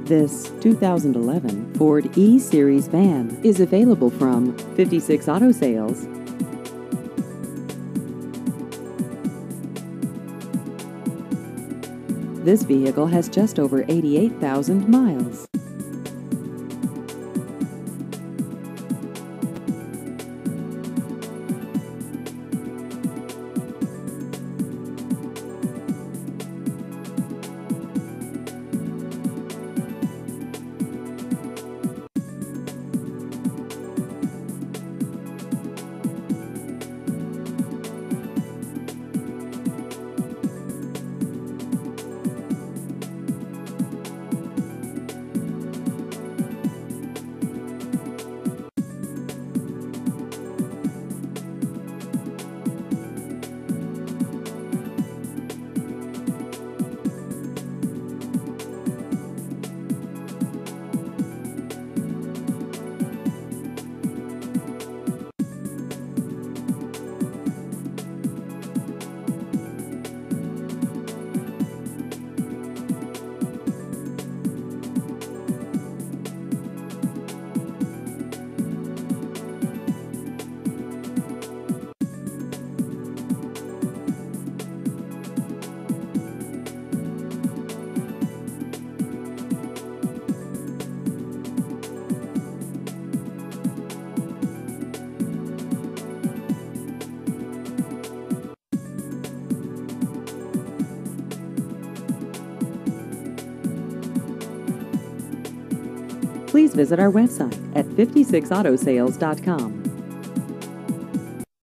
This 2011 Ford E-Series van is available from 56 Auto Sales. This vehicle has just over 88,000 miles. Please visit our website at 56autosales.com.